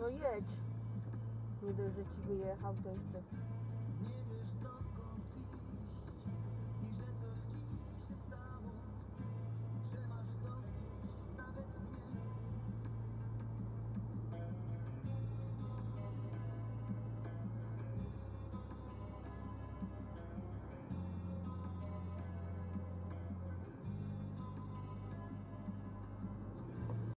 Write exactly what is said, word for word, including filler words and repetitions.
No jedź. Nie dość, że ci wyjechał, to jeszcze